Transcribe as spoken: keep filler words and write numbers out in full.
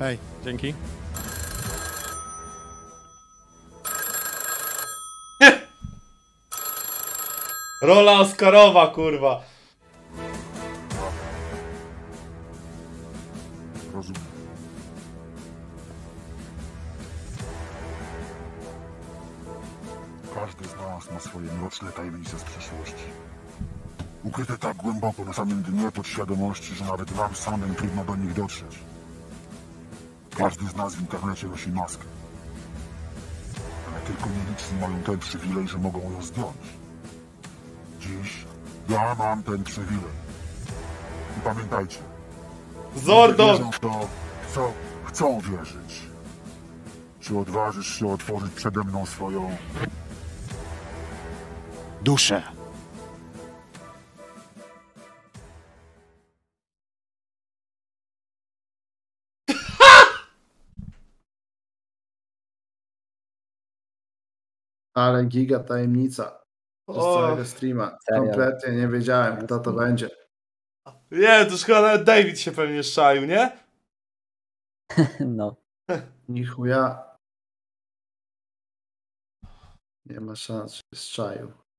Hej, dzięki. Rola Oscarowa, kurwa. Rozumiem. Każdy z nas ma swoje mroczne tajemnice z przeszłości. Ukryte tak głęboko na samym dnie podświadomości, że nawet nam samym trudno do nich dotrzeć. Każdy z nas w internecie nosi maskę. Ale tylko nieliczni mają ten przywilej, że mogą ją zdjąć. Dziś ja mam ten przywilej. I pamiętajcie, Zordon! wierzą w to, co chcą wierzyć. Czy odważysz się otworzyć przede mną swoją... Duszę. Ale giga tajemnica. Przez O, całego streama. Serio? Kompletnie nie wiedziałem, kto to będzie. nie, to już chyba nawet David się pewnie szczaił, nie? No. Ni chuja. Nie ma szans, że z czaju.